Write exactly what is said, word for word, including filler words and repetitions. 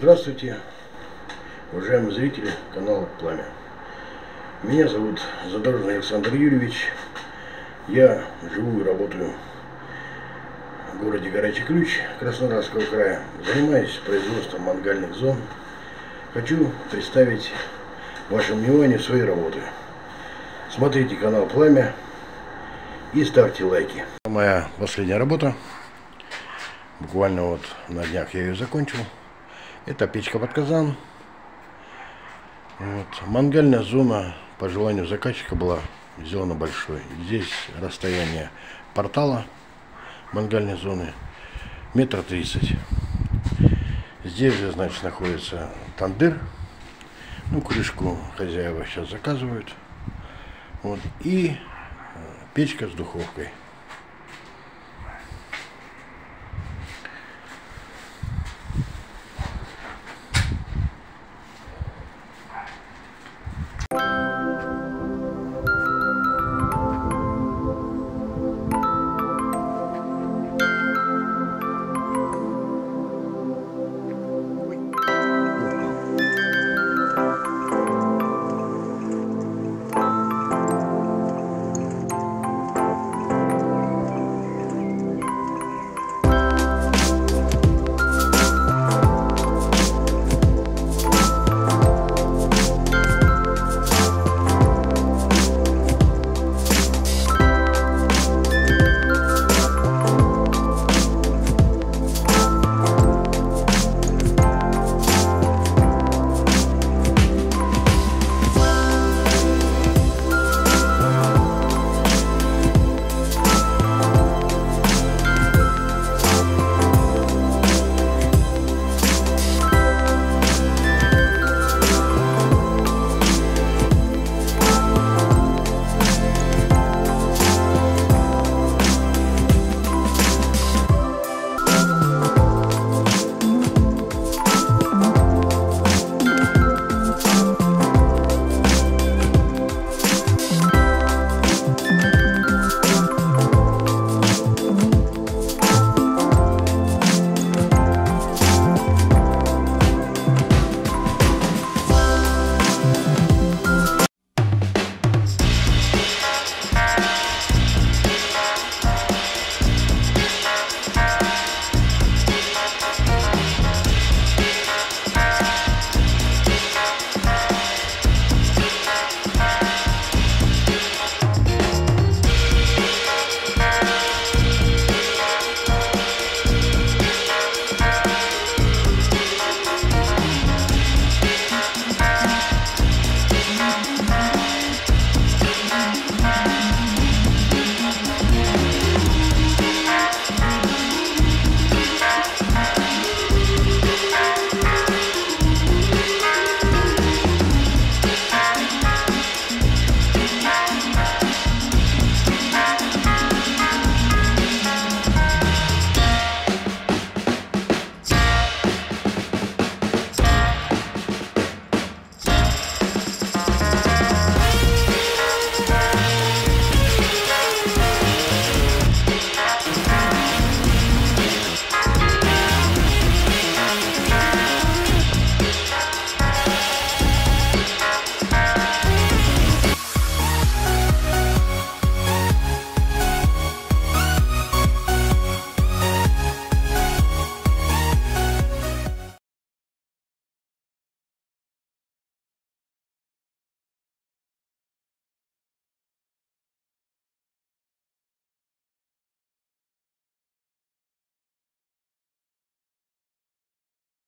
Здравствуйте, уважаемые зрители канала Пламя. Меня зовут Задорожный Александр Юрьевич. Я живу и работаю в городе Горячий Ключ Краснодарского края. Занимаюсь производством мангальных зон. Хочу представить вашему вниманию свои работы. Смотрите канал Пламя и ставьте лайки. Моя последняя работа. Буквально вот на днях я ее закончил. Это печка под казан. Вот. Мангальная зона по желанию заказчика была сделана большой. Здесь расстояние портала мангальной зоны метр тридцать. Здесь же, значит, находится тандыр. Ну, крышку хозяева сейчас заказывают. Вот. И печка с духовкой.